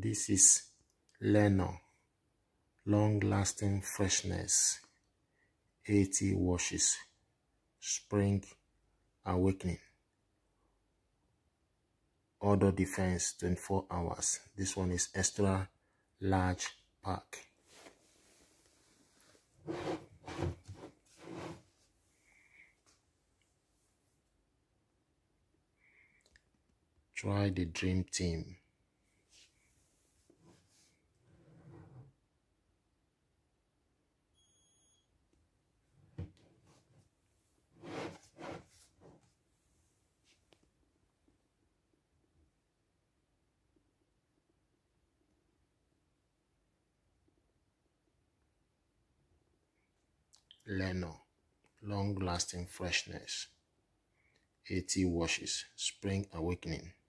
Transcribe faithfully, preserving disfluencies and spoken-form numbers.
This is Lenor, long-lasting freshness, eighty washes, spring awakening, odor defense twenty-four hours. This one is extra large pack. Try the dream team. Lenor, long-lasting freshness, eighty washes, spring awakening.